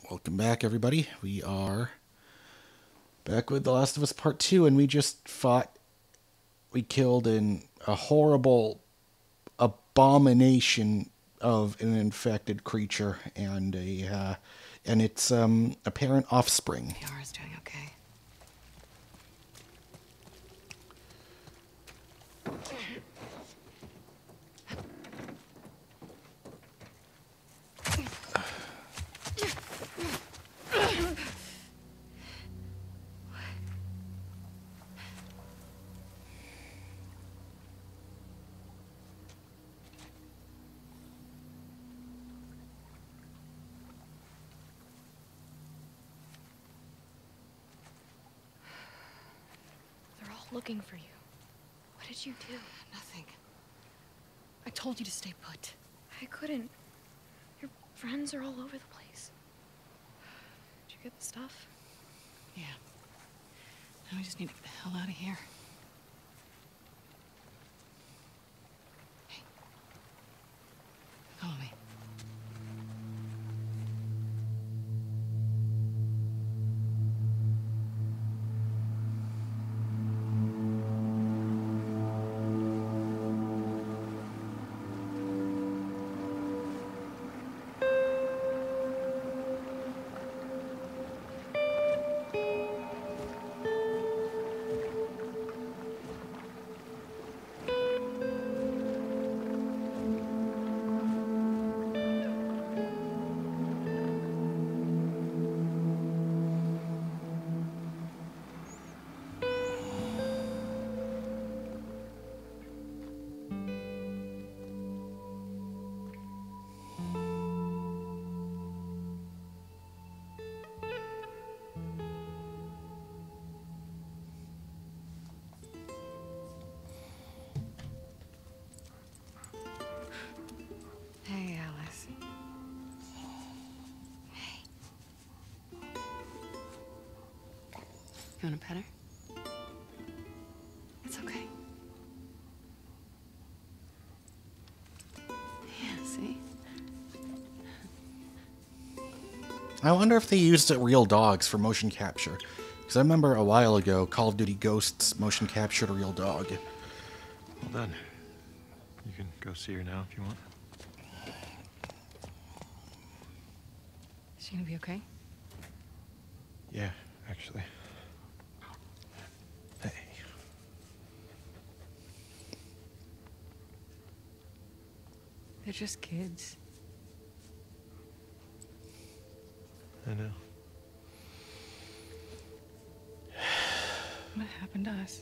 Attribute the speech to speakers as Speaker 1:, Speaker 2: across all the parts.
Speaker 1: Welcome back, everybody. We are back with The Last of Us Part 2, and we just we killed a horrible abomination of an infected creature and its apparent offspring.
Speaker 2: Yara's doing okay.
Speaker 3: They're all looking for you. What did you do?
Speaker 2: Nothing. I told you to stay put.
Speaker 3: I couldn't. Your friends are all over the place. Did you get the stuff?
Speaker 2: Yeah. Now we just need to get the hell out of here. Hey. Follow me. Hey, Alice. Hey. You want a pet her? It's okay. Yeah, see?
Speaker 1: I wonder if they used real dogs for motion capture. Because I remember a while ago, Call of Duty Ghosts motion captured a real dog.
Speaker 4: Well done. You can go see her now if you want.
Speaker 2: Is she gonna be okay?
Speaker 4: Yeah, actually. Hey.
Speaker 2: They're just kids.
Speaker 4: I know.
Speaker 2: What happened to us?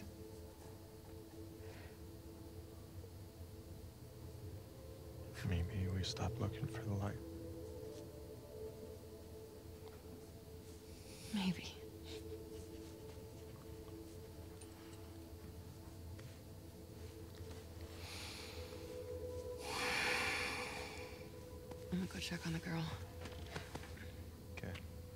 Speaker 4: Maybe we stopped looking for the light.
Speaker 2: Maybe. I'm gonna go check on the girl.
Speaker 4: Okay.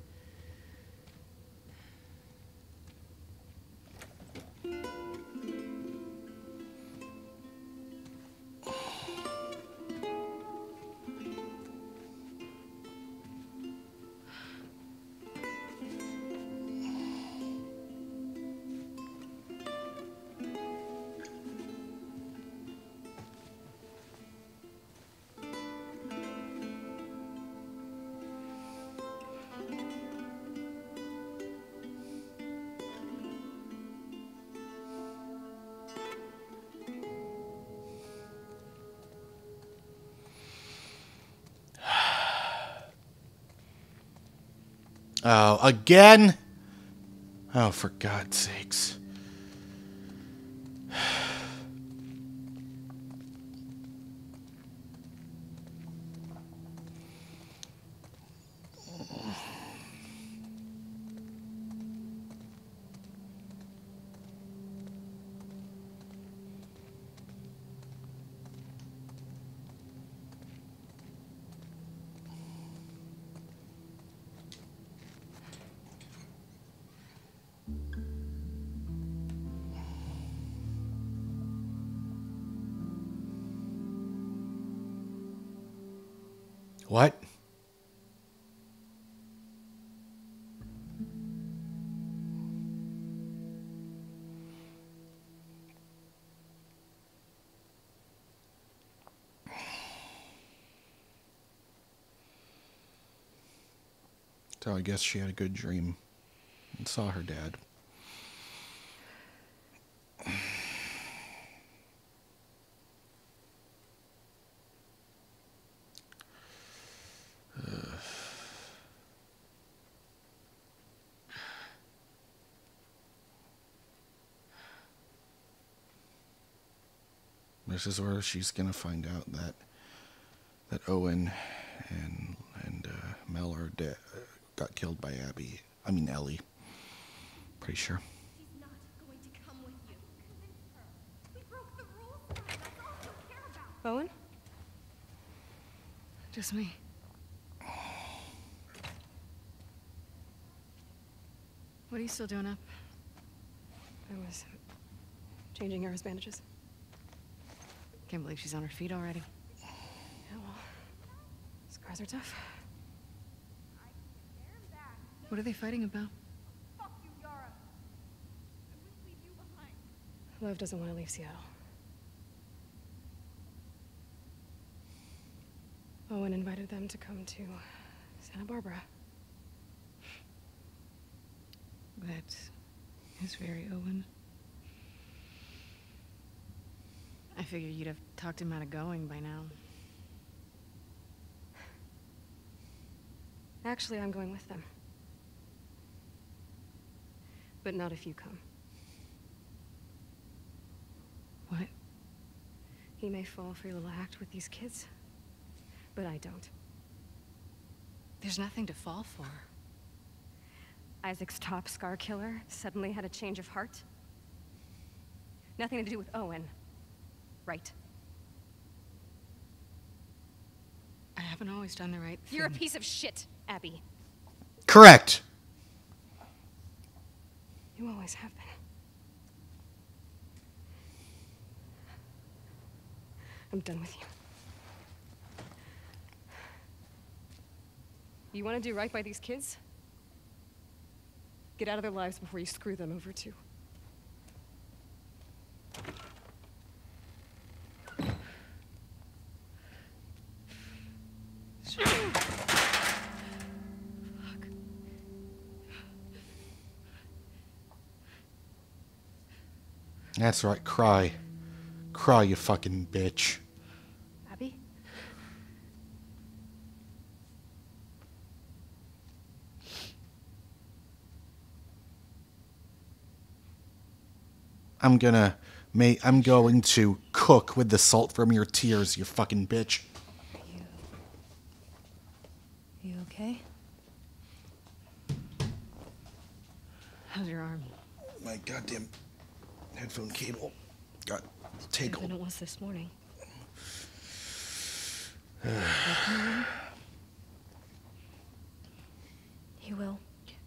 Speaker 1: Oh, again? Oh, for God's sakes. What? So I guess she had a good dream and saw her dad. This is where she's gonna find out that Owen and Mel are got killed by Abby. I mean Ellie. Pretty sure.
Speaker 3: She's not going to come with you. Convince her. We broke the rules, Mom. That's all you care about.
Speaker 2: Owen? Just me. What are you still doing up?
Speaker 5: I was changing Yara's bandages.
Speaker 2: Can't believe she's on her feet already.
Speaker 5: Yeah, well, scars are tough.
Speaker 2: What are they fighting about?
Speaker 3: Fuck you, Yara. I wouldn't leave you behind.
Speaker 5: Lev doesn't want to leave Seattle. Owen invited them to come to Santa Barbara.
Speaker 2: That is very Owen. I figured you'd have talked him out of going by now.
Speaker 5: Actually, I'm going with them. But not if you come.
Speaker 2: What?
Speaker 5: He may fall for your little act with these kids, but I don't.
Speaker 2: There's nothing to fall for.
Speaker 5: Isaac's top scar killer suddenly had a change of heart. Nothing to do with Owen. Right.
Speaker 2: I haven't always done the right thing.
Speaker 5: You're a piece of shit, Abby.
Speaker 1: Correct.
Speaker 5: You always have been. I'm done with you. You want to do right by these kids? Get out of their lives before you screw them over too.
Speaker 1: That's right. Cry. Cry, you fucking bitch.
Speaker 5: Abby?
Speaker 1: I'm going to cook with the salt from your tears, you fucking bitch.
Speaker 2: You okay? How's your arm?
Speaker 1: My goddamn headphone cable got
Speaker 5: Better than
Speaker 1: tangled.
Speaker 5: it was this morning. He will.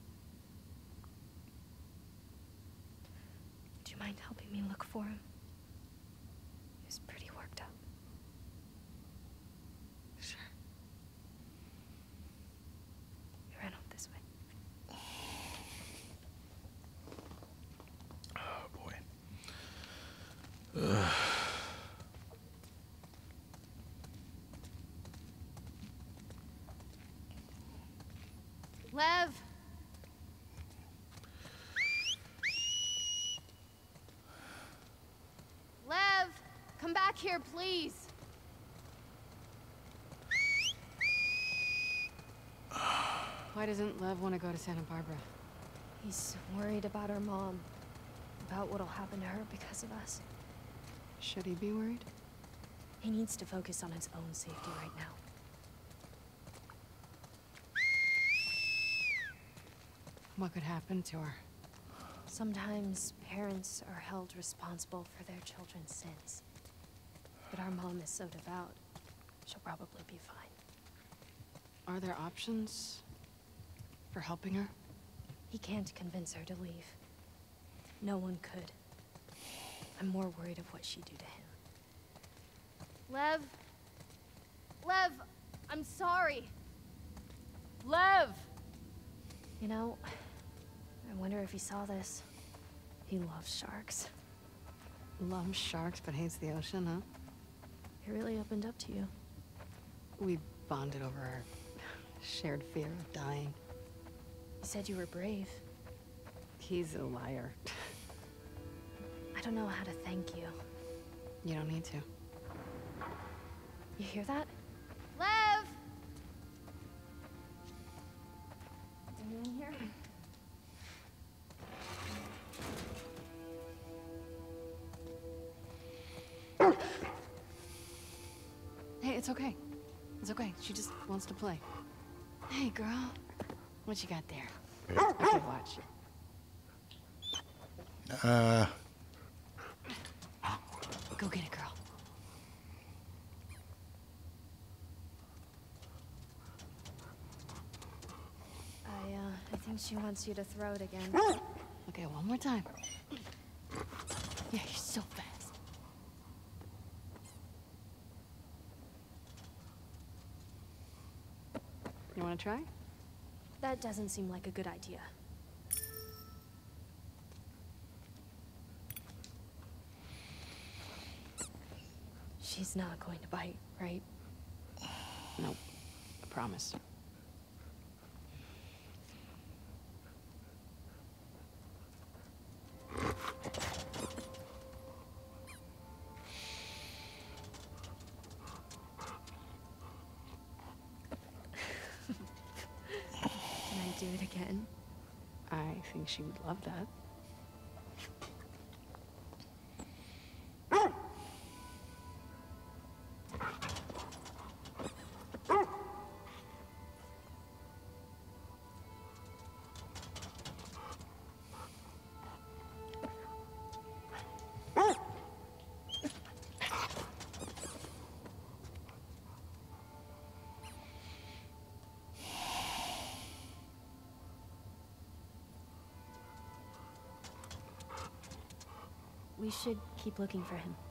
Speaker 5: Do you mind helping me look for him? He's pretty worked up.
Speaker 2: Sure.
Speaker 5: He ran up this way.
Speaker 1: Oh boy.
Speaker 3: Lev! Lev! Come back here, please!
Speaker 2: Why doesn't Lev want to go to Santa Barbara?
Speaker 3: He's worried about our mom. About what'll happen to her because of us.
Speaker 2: Should he be worried?
Speaker 3: He needs to focus on his own safety right now.
Speaker 2: What could happen to her?
Speaker 3: Sometimes parents are held responsible for their children's sins. But our mom is so devout, she'll probably be fine.
Speaker 2: Are there options for helping her?
Speaker 3: He can't convince her to leave. No one could. I'm more worried of what she'd do to him. Lev! Lev! I'm sorry! Lev! You know, I wonder if he saw this. He loves sharks.
Speaker 2: Loves sharks but hates the ocean, huh?
Speaker 3: He really opened up to you.
Speaker 2: We bonded over our shared fear of dying.
Speaker 3: You said you were brave.
Speaker 5: He's a liar.
Speaker 3: I don't know how to thank you.
Speaker 5: You don't need to.
Speaker 3: You hear that? Lev! Is anyone here?
Speaker 2: Hey, it's okay. It's okay. She just wants to play. Hey, girl. What you got there? Okay, watch. Go get it, girl.
Speaker 3: I think she wants you to throw it again.
Speaker 2: Okay, one more time. Yeah, you're so fast.
Speaker 5: You want to try?
Speaker 3: That doesn't seem like a good idea. She's not going to bite, right?
Speaker 2: Nope. I promise.
Speaker 3: Can I do it again?
Speaker 5: I think she would love that.
Speaker 3: We should keep looking for him.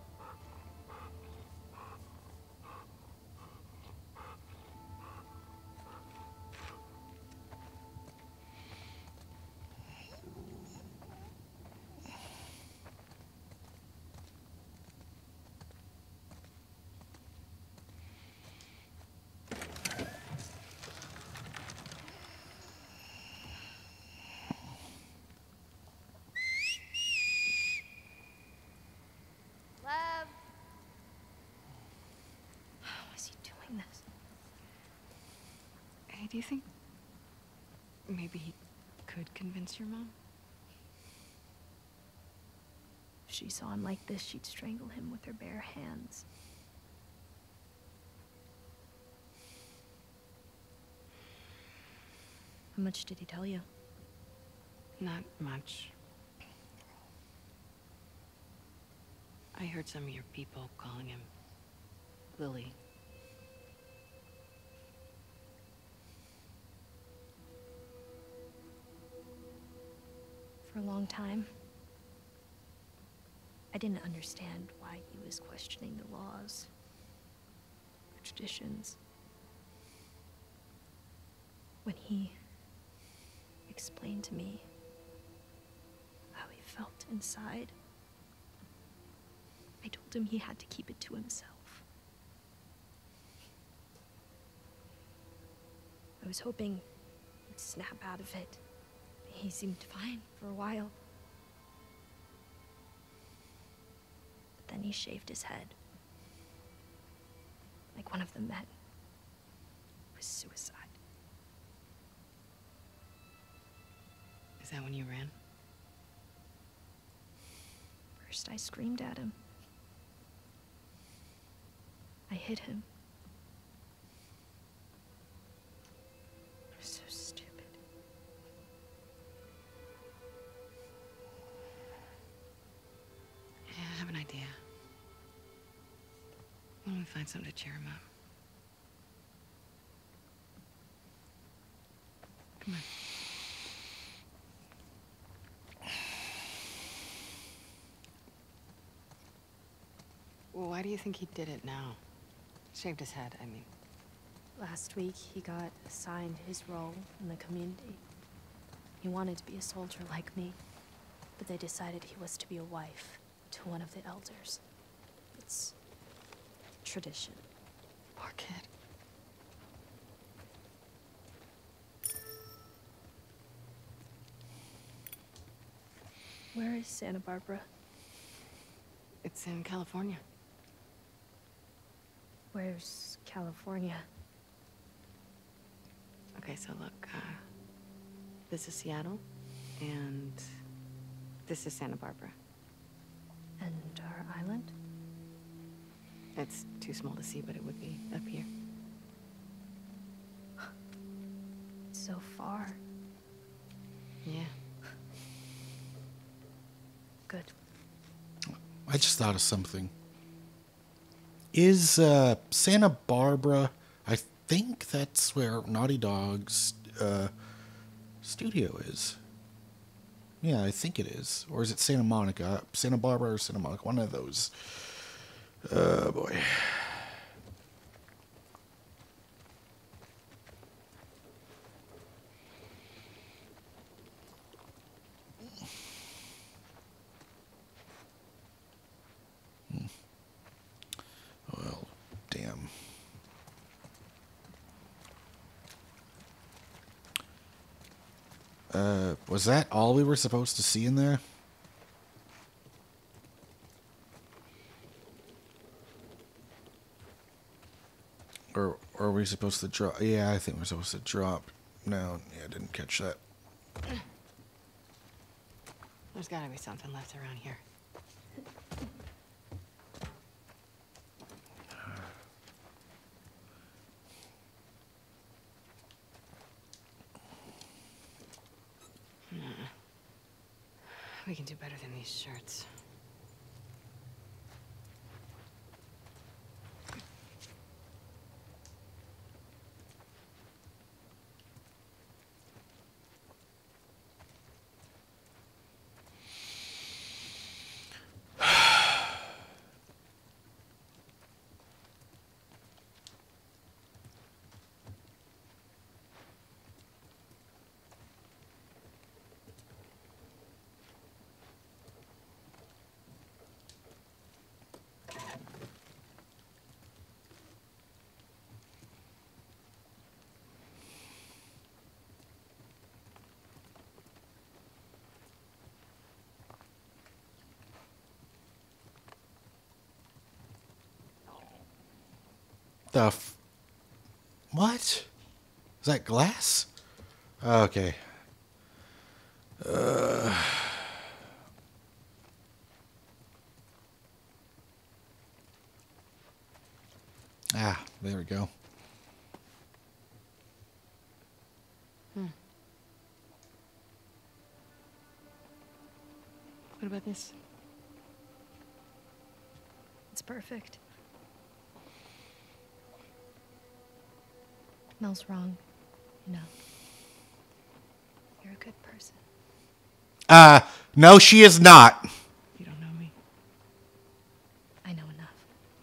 Speaker 3: Lev! How is he doing this?
Speaker 5: Hey, do you think maybe he could convince your mom?
Speaker 3: If she saw him like this, she'd strangle him with her bare hands. How much did he tell you?
Speaker 5: Not much. I heard some of your people calling him Lily.
Speaker 3: For a long time, I didn't understand why he was questioning the laws, the traditions. When he explained to me how he felt inside, I told him he had to keep it to himself. I was hoping he'd snap out of it. He seemed fine for a while. But then he shaved his head. Like one of the men. It was suicide.
Speaker 5: Is that when you ran?
Speaker 3: First I screamed at him. I hit him. I was so stupid.
Speaker 5: Yeah, I have an idea. Why don't we find something to cheer him up? Come on. Well, why do you think he did it now? Shaved his head, I mean.
Speaker 3: Last week, he got assigned his role in the community. He wanted to be a soldier like me, but they decided he was to be a wife to one of the elders. It's tradition.
Speaker 5: Poor kid.
Speaker 3: Where is Santa Barbara?
Speaker 2: It's in California.
Speaker 3: Where's California?
Speaker 2: Okay, so look, this is Seattle, and this is Santa Barbara.
Speaker 3: And our island?
Speaker 2: It's too small to see, but it would be up here.
Speaker 3: So far.
Speaker 2: Yeah.
Speaker 3: Good.
Speaker 1: I just thought of something. Is Santa Barbara? I think that's where Naughty Dog's studio is. Yeah, I think it is. Or is it Santa Monica? Santa Barbara or Santa Monica? One of those. Oh, boy. Well, damn. Was that all we were supposed to see in there? Or are we supposed to drop? Yeah, I think we're supposed to drop. No, yeah, I didn't catch that.
Speaker 2: There's gotta be something left around here. We can do better than these shirts.
Speaker 1: What? Is that glass? Okay. There we go.
Speaker 2: What about this?
Speaker 3: It's perfect. Mel's wrong, you know. You're a good person.
Speaker 1: No, she is not.
Speaker 2: You don't know me.
Speaker 3: I know enough.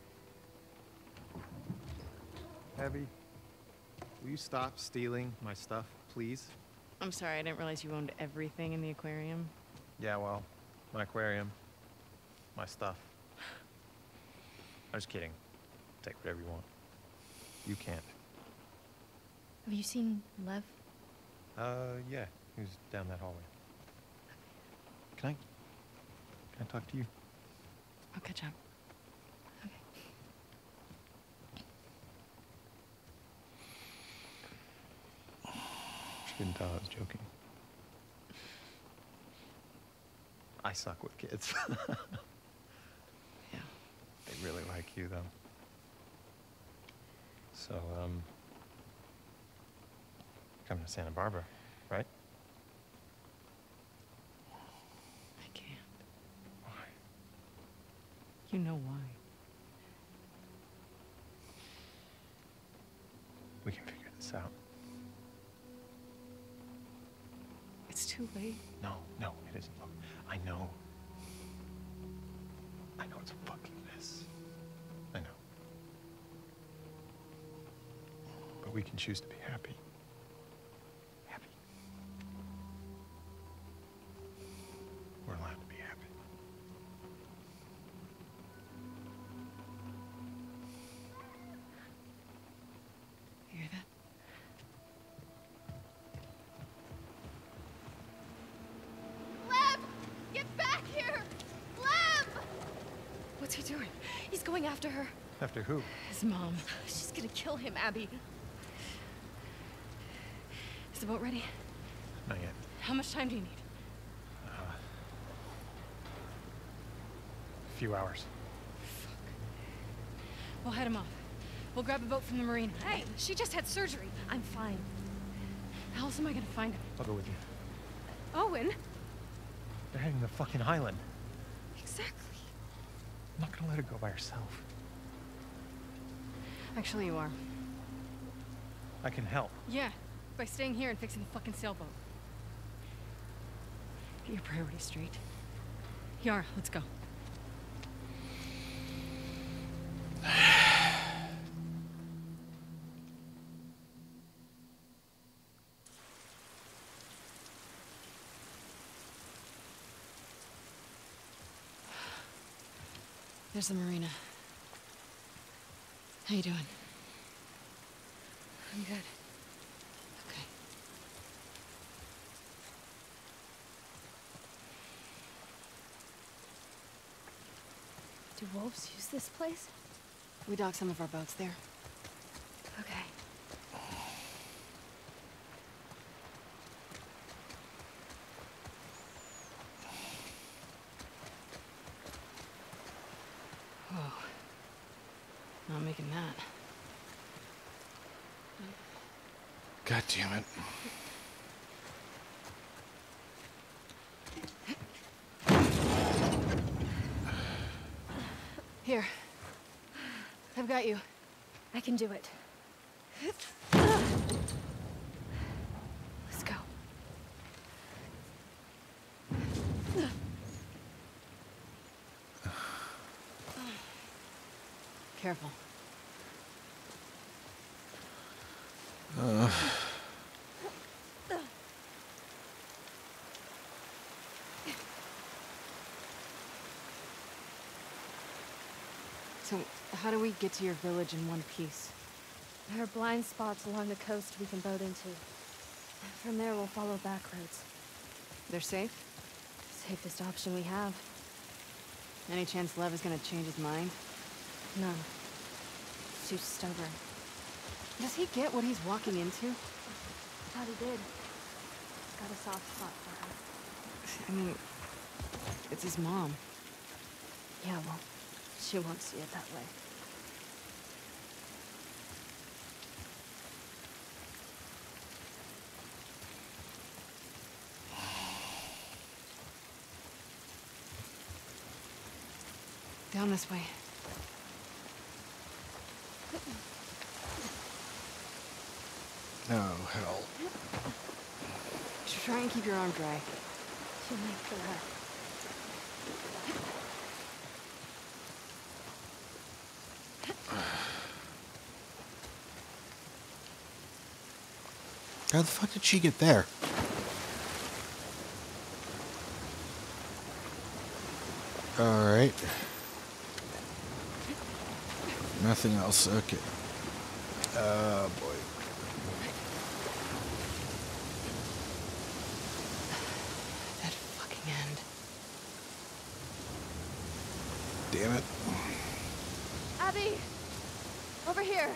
Speaker 4: Abby, will you stop stealing my stuff, please?
Speaker 2: I'm sorry, I didn't realize you owned everything in the aquarium.
Speaker 4: Yeah, well, my aquarium, my stuff. I'm just kidding. Take whatever you want. You can't.
Speaker 3: Have you seen Lev?
Speaker 4: Yeah, he was down that hallway. Can I talk to you?
Speaker 2: I'll catch up.
Speaker 3: Okay.
Speaker 4: She couldn't tell I was joking. I suck with kids.
Speaker 2: Yeah.
Speaker 4: They really like you, though. So, coming to Santa Barbara, right?
Speaker 2: I can't.
Speaker 4: Why?
Speaker 2: You know why.
Speaker 4: We can figure this out.
Speaker 2: It's too late.
Speaker 4: No, it isn't. Look, I know. I know it's a fucking mess. I know. But we can choose to be happy. Happy. We're allowed to be happy.
Speaker 2: You hear that?
Speaker 3: Lev! Get back! going after her.
Speaker 4: After who?
Speaker 5: His mom.
Speaker 3: She's gonna kill him, Abby.
Speaker 5: Is the boat ready?
Speaker 4: Not yet.
Speaker 5: How much time do you need?
Speaker 4: A few hours.
Speaker 5: We'll head him off. We'll grab a boat from the marina.
Speaker 3: Hey, she just had surgery. I'm fine.
Speaker 5: How else am I gonna find him?
Speaker 4: I'll go with you.
Speaker 5: Owen?
Speaker 4: They're heading to the fucking island.
Speaker 5: Exactly.
Speaker 4: I'm not gonna let her go by herself.
Speaker 5: Actually, you are.
Speaker 4: I can help.
Speaker 5: Yeah, by staying here and fixing the fucking sailboat. Get your priorities straight. Yara, let's go. There's the marina. How you doing? I'm good. Okay.
Speaker 3: Do wolves use this place?
Speaker 2: We dock some of our boats there.
Speaker 3: Okay.
Speaker 2: Whoa. Not making that.
Speaker 1: God damn it.
Speaker 2: Here. I've got you.
Speaker 3: I can do it. Let's go.
Speaker 2: Careful. So, how do we get to your village in one piece?
Speaker 3: There are blind spots along the coast we can boat into. From there, we'll follow back roads.
Speaker 2: They're safe?
Speaker 3: Safest option we have.
Speaker 2: Any chance Lev is gonna change his mind?
Speaker 3: No. He's too stubborn.
Speaker 2: Does he get what he's walking into?
Speaker 3: Thought he did. Got a soft spot for her.
Speaker 2: I mean, it's his mom.
Speaker 3: Yeah, well, she won't see it that way.
Speaker 2: Down this way.
Speaker 1: Oh, hell.
Speaker 2: You should try and keep your arm dry.
Speaker 3: Too late for that.
Speaker 1: How the fuck did she get there? Alright. Nothing else. Okay. Oh, boy.
Speaker 2: That fucking end.
Speaker 1: Damn it.
Speaker 3: Abby! Over here!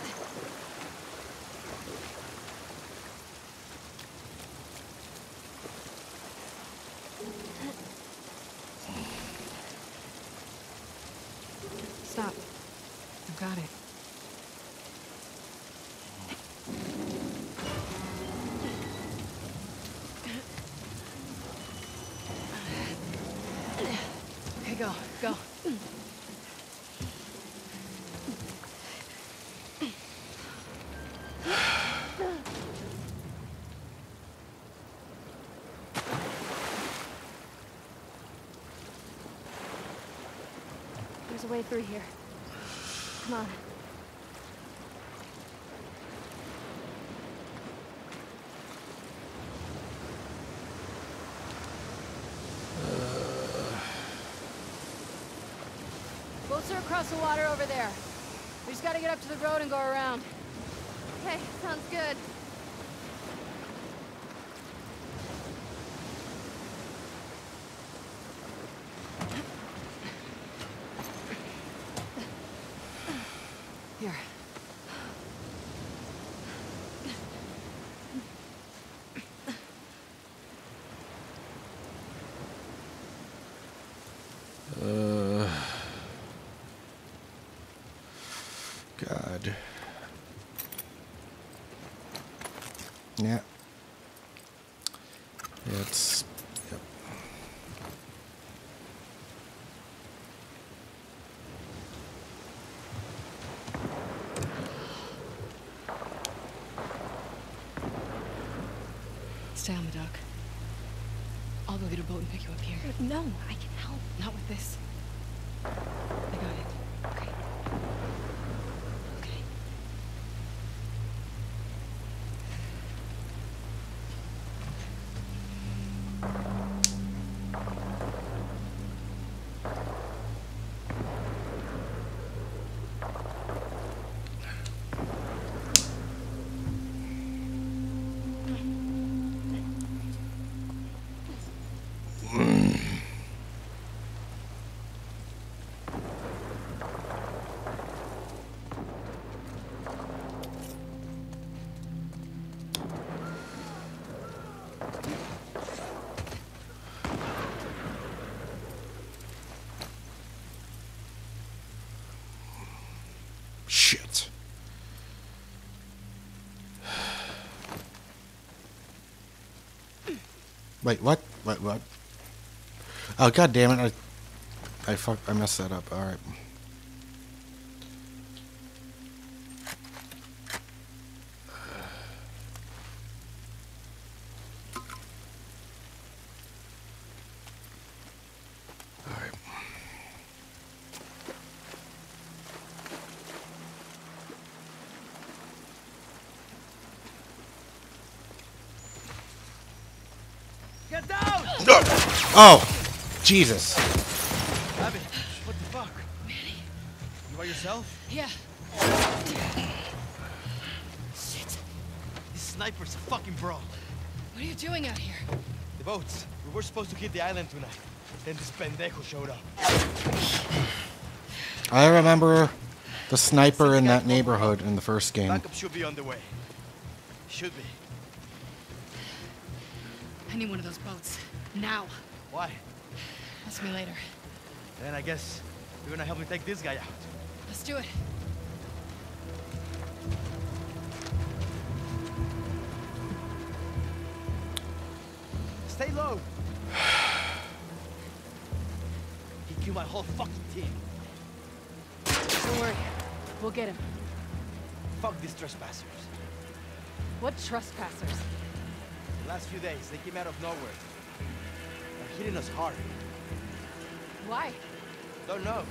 Speaker 2: Stop. I've got it. Okay, go, go.
Speaker 3: There's a way through here. Come on.
Speaker 2: Boats are across the water over there. We just gotta get up to the road and go around.
Speaker 3: Okay, sounds good.
Speaker 1: Yeah. It's... Yep.
Speaker 2: Stay on the dock. I'll go get a boat and pick you up here.
Speaker 3: No, I can help.
Speaker 2: Not with this. I got it. Okay. Okay.
Speaker 1: Shit. Wait, what? What? Oh, god damn it. I messed that up. Alright. Alright.
Speaker 6: Get down!
Speaker 1: Oh! Jesus.
Speaker 6: Abby, what the fuck? Manny? You by yourself?
Speaker 2: Yeah.
Speaker 6: Shit. This sniper's a fucking bro.
Speaker 2: What are you doing out here?
Speaker 6: The boats. We were supposed to hit the island tonight. Then this pendejo showed up.
Speaker 1: I remember the sniper in that neighborhood in the first game.
Speaker 6: Backup should be on the way. Should be.
Speaker 2: I need one of those boats. Now.
Speaker 6: Why?
Speaker 2: Ask me later.
Speaker 6: Then I guess you're gonna help me take this guy out.
Speaker 2: Let's do it.
Speaker 6: Stay low. He killed my whole fucking team.
Speaker 2: Don't worry. We'll get him.
Speaker 6: Fuck these trespassers.
Speaker 2: What trespassers?
Speaker 6: The last few days, they came out of nowhere. They're hitting us hard.
Speaker 2: Why?
Speaker 6: Don't know.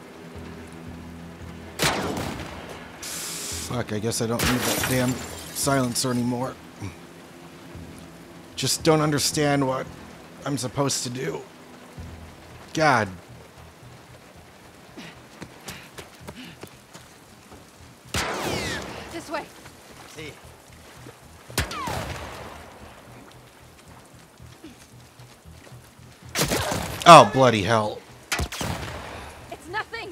Speaker 1: Fuck, I guess I don't need that damn silencer anymore. Just don't understand what I'm supposed to do. God.
Speaker 2: This way.
Speaker 6: See.
Speaker 1: Oh, bloody hell.
Speaker 2: It's nothing.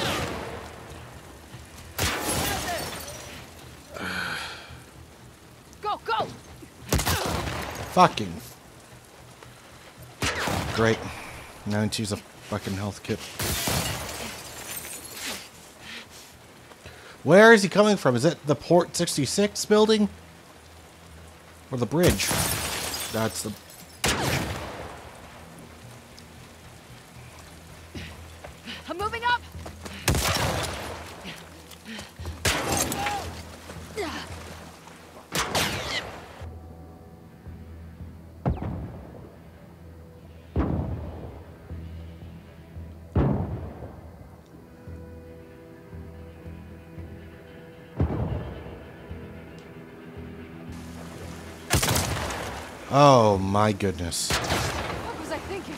Speaker 2: Go, go.
Speaker 1: Fucking. Great. Now I need to use a fucking health kit. Where is he coming from? Is it the Port 66 building? Or the bridge? That's the...
Speaker 2: I'm moving up.
Speaker 1: Oh my goodness.
Speaker 2: What was I thinking?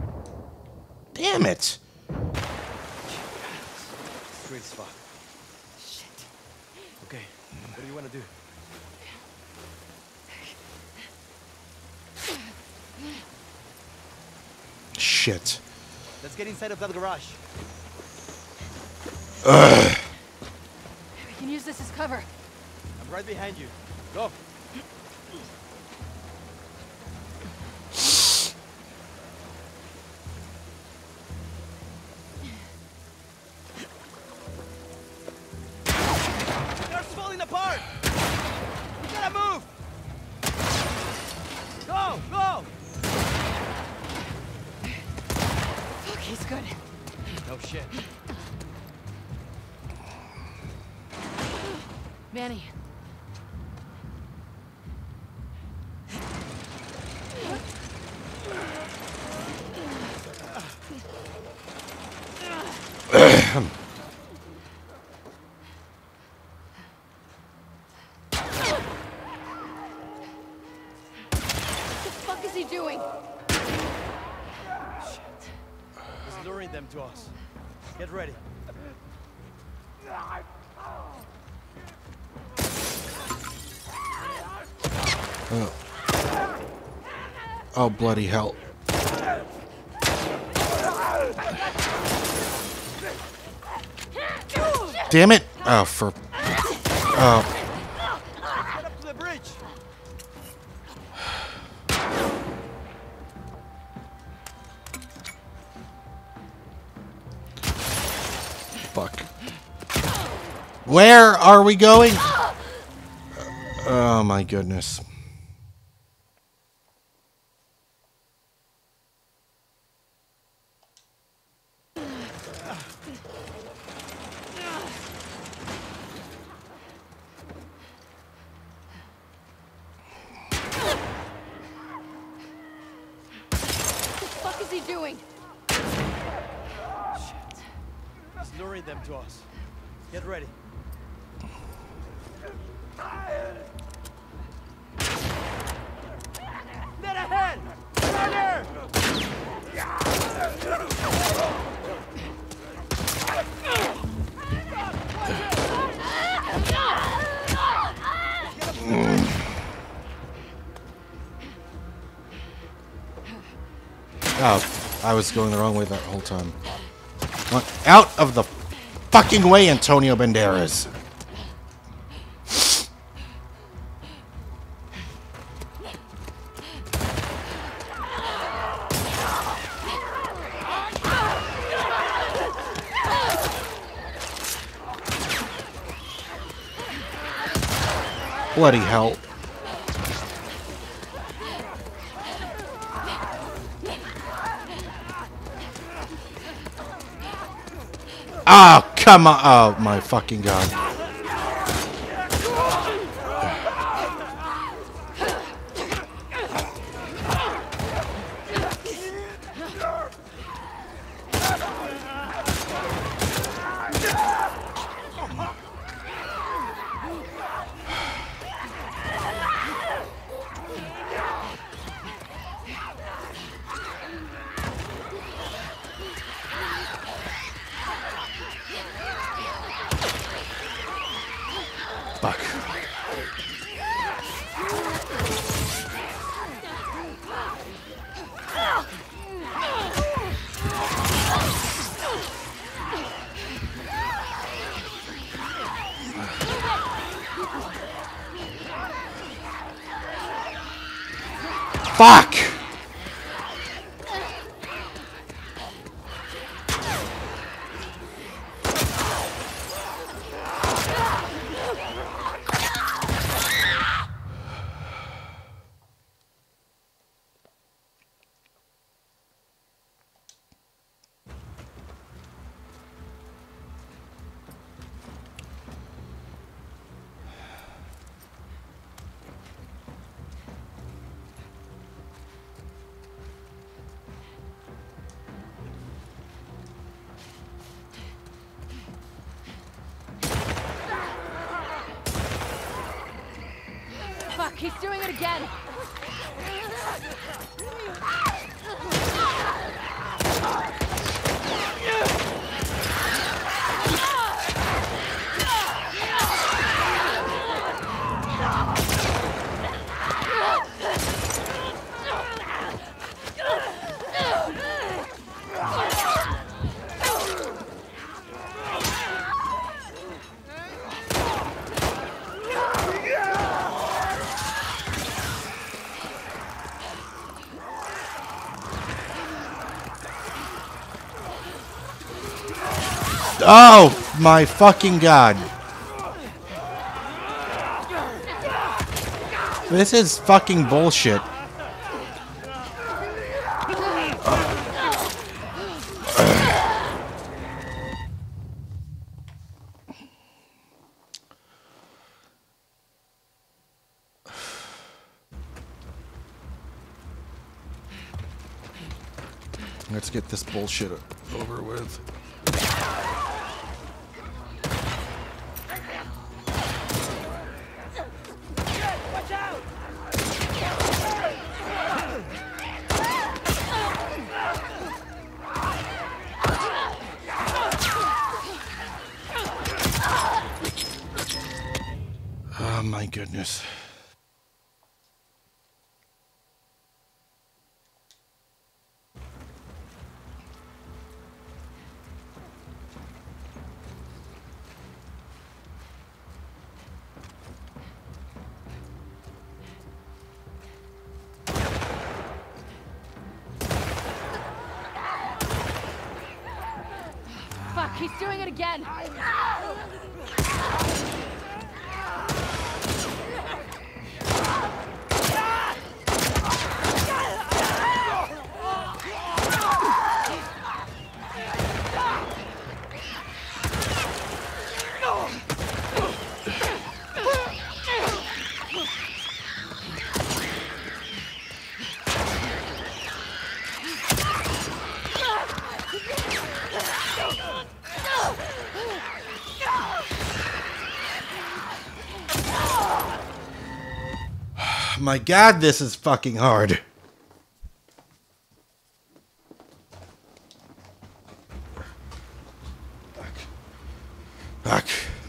Speaker 1: Damn it.
Speaker 6: Straight as fuck. Okay, what do you want to do?
Speaker 1: Shit.
Speaker 6: Let's get inside of that garage.
Speaker 2: We can use this as cover.
Speaker 6: I'm right behind you. Go. They're falling apart! We gotta move! Go! Go!
Speaker 2: Fuck, he's good.
Speaker 6: No shit.
Speaker 2: Manny. What the fuck is he doing?
Speaker 6: He's luring them to us. Get ready.
Speaker 1: Oh, bloody hell. Damn it! Oh, for... Oh.
Speaker 6: Get up to the bridge!
Speaker 1: Fuck. Where are we going? Oh my goodness.
Speaker 2: What the fuck is he doing?
Speaker 6: He's luring them to us. Get ready. Net ahead! Runner!
Speaker 1: Oh, I was going the wrong way that whole time. Out of the fucking way, Antonio Banderas. Bloody hell. Oh, come on. Oh, my fucking God. Fuck. Fuck!
Speaker 2: Fuck, he's doing it again.
Speaker 1: Oh my fucking god. This is fucking bullshit. Let's get this bullshit over with.
Speaker 6: Watch out!
Speaker 1: Oh my goodness.
Speaker 2: Fuck, he's doing it again.
Speaker 1: My god, this is fucking hard. Fuck.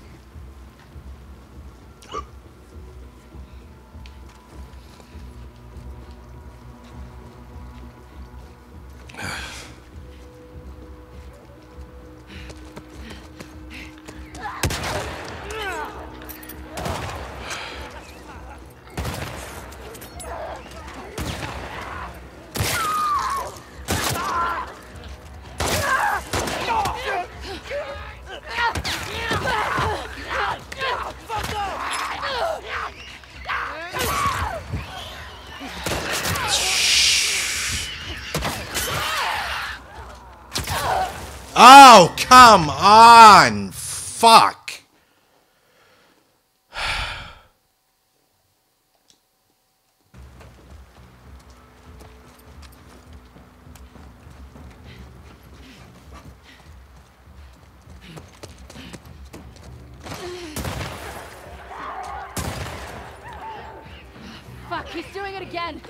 Speaker 1: Oh, come on! Fuck!
Speaker 2: Fuck, he's doing it again.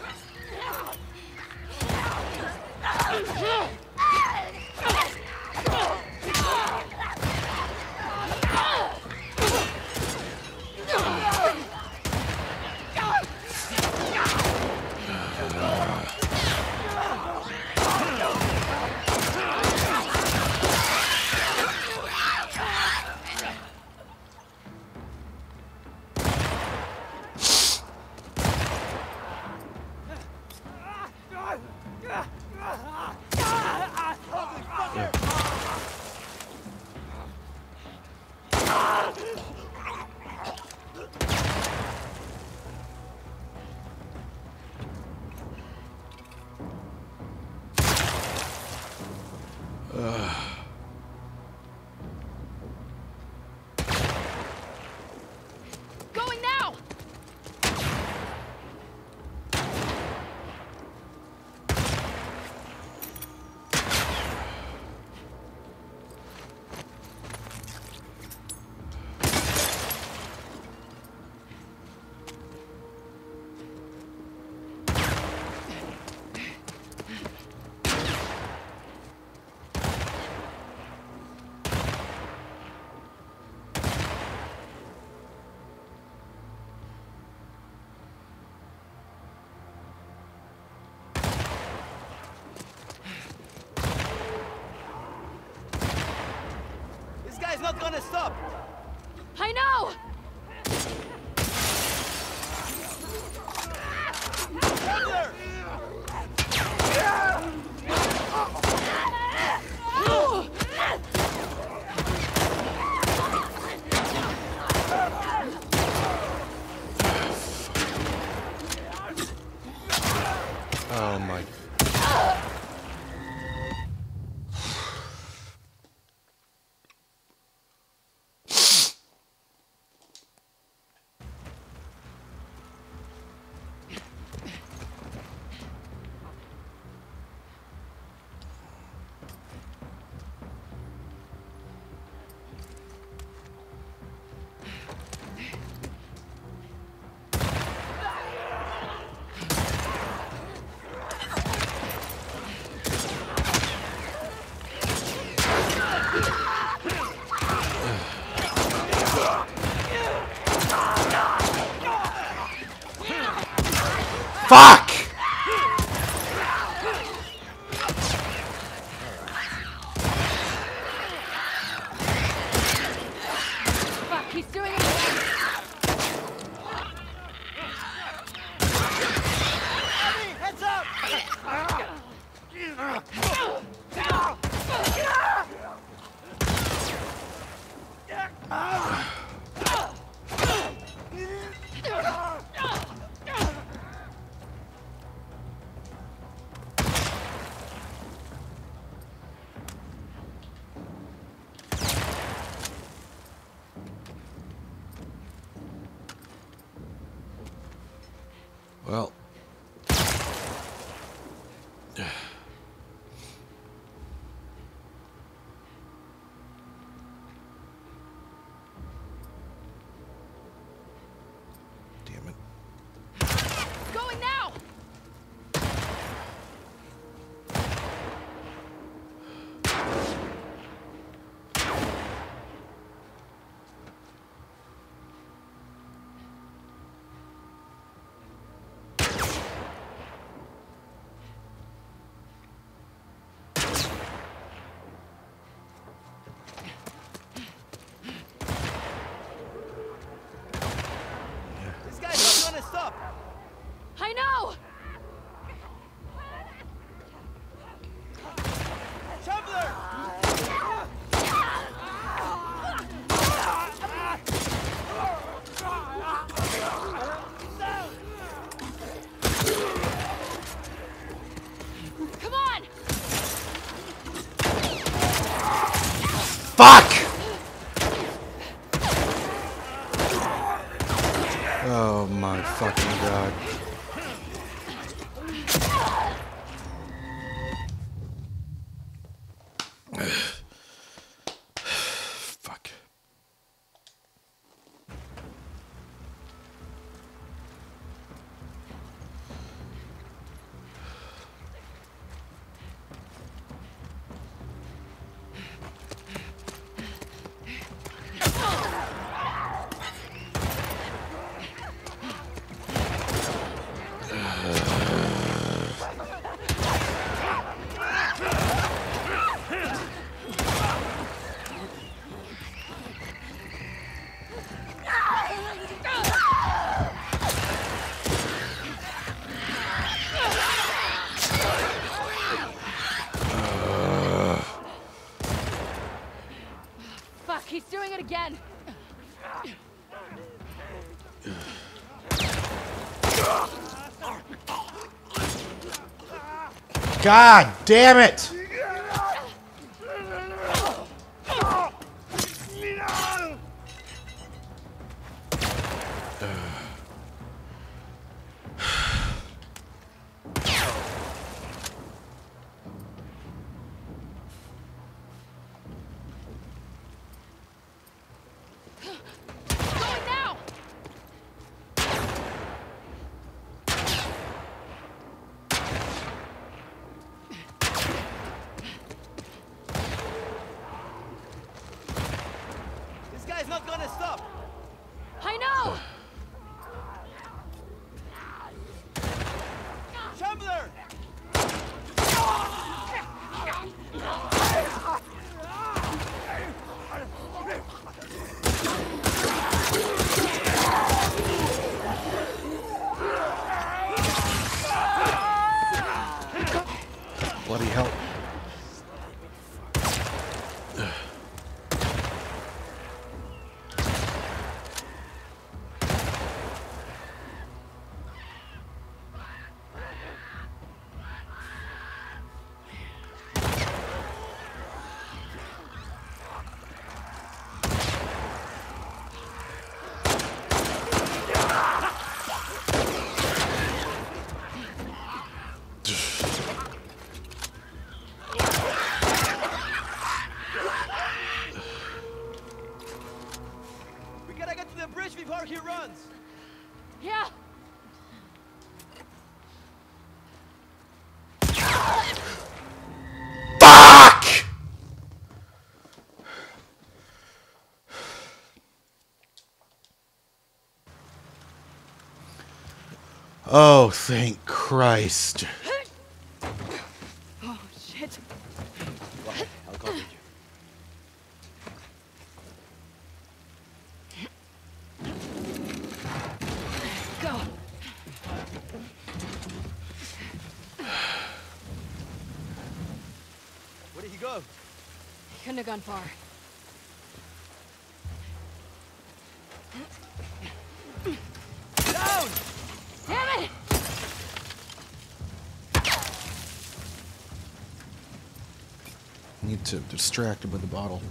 Speaker 2: Going now!
Speaker 6: This guy's not gonna stop!
Speaker 2: I know!
Speaker 6: Thunder!
Speaker 1: Fuck!
Speaker 2: Fuck, he's doing it again.
Speaker 6: Heads up!
Speaker 1: Well. Damn it.
Speaker 2: Going now!
Speaker 6: This guy's not gonna stop!
Speaker 2: I know!
Speaker 6: Traveler!
Speaker 2: Come on!
Speaker 1: Fuck! Oh my fucking god. Fuck.
Speaker 2: Fuck, he's doing it again!
Speaker 1: God damn it!
Speaker 2: Going now!
Speaker 6: This guy's not gonna stop!
Speaker 2: I know!
Speaker 6: Traveler!
Speaker 1: Bloody hell.
Speaker 6: We gotta get to the bridge before he runs!
Speaker 2: Yeah!
Speaker 1: Fuck! Oh, thank Christ.
Speaker 2: Oh, shit.
Speaker 6: Go ahead, I'll cover you.
Speaker 2: Go.
Speaker 6: Where did he go?
Speaker 2: Couldn't have gone far.
Speaker 6: Down!
Speaker 2: Damn it!
Speaker 1: Need to distract him with the bottle.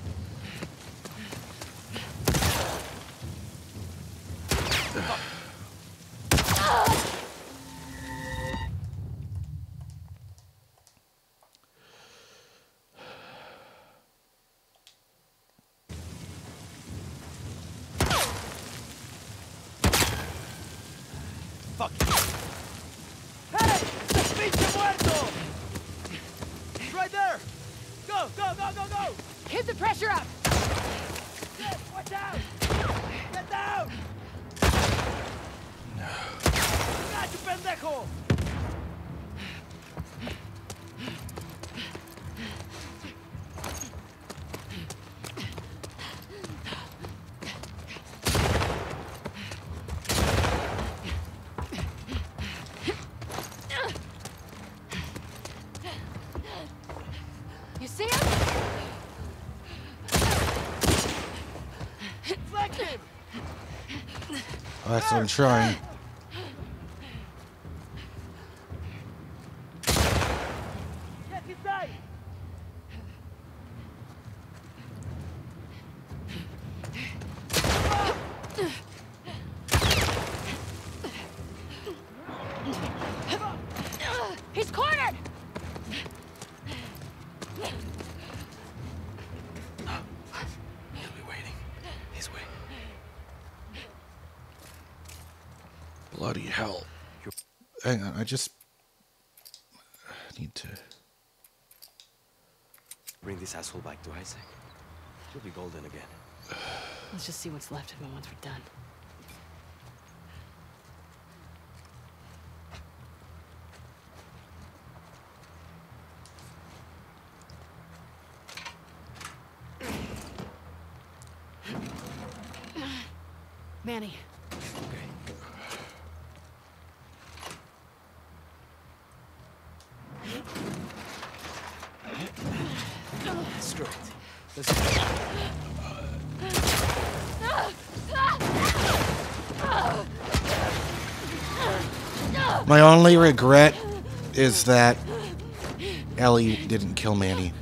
Speaker 6: Fuck you. Hey! ¡Pinche muerto! He's right there! Go, go, go, go, go!
Speaker 2: Keep the pressure up!
Speaker 6: Shit, watch out! Get down! No. ¡Ah, you pendejo!
Speaker 2: You see him?
Speaker 6: Flank him!
Speaker 1: Oh, that's what I'm trying.
Speaker 6: Get inside!
Speaker 2: He's cornered!
Speaker 1: He'll be waiting. He's waiting. Bloody hell. Hang on, I just need to...
Speaker 6: Bring this asshole back to Isaac. He'll be golden again.
Speaker 2: Let's just see what's left of him once we're done. Manny.
Speaker 6: Screw it. Let's go.
Speaker 1: My only regret is that Ellie didn't kill Manny.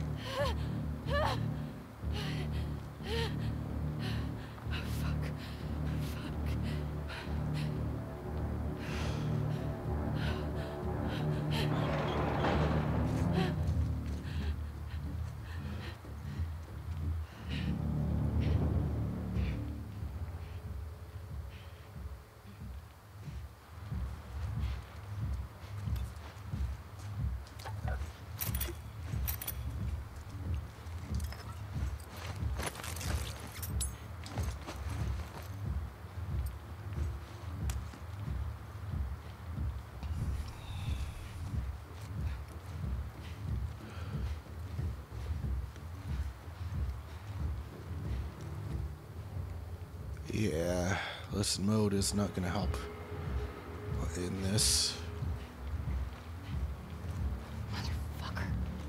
Speaker 1: Yeah, listen mode is not going to help in this.
Speaker 2: Motherfucker.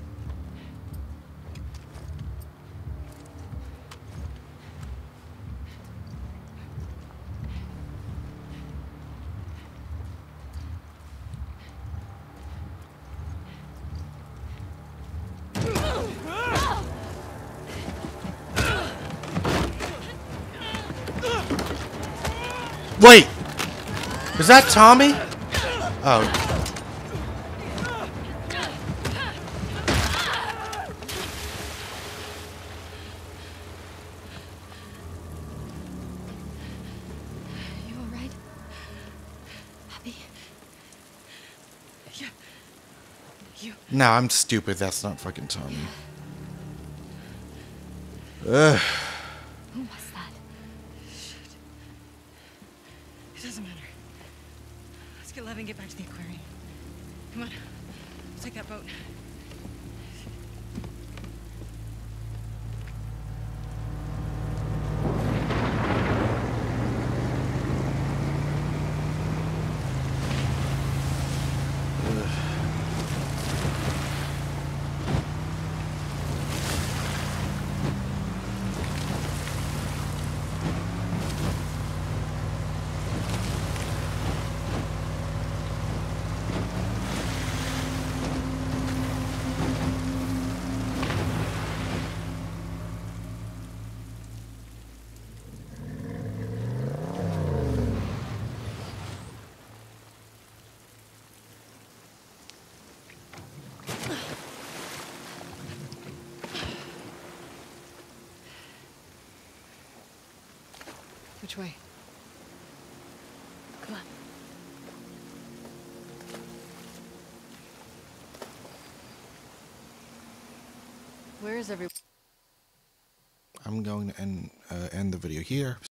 Speaker 1: Wait! Is that Tommy? Oh.
Speaker 2: You alright? Happy? Yeah. You.
Speaker 1: No, I'm stupid. That's not fucking Tommy. Ugh.
Speaker 2: Who was that? Shit. It doesn't matter. Which way?
Speaker 3: Come on.
Speaker 2: Where is everyone?
Speaker 1: I'm going to end the video here.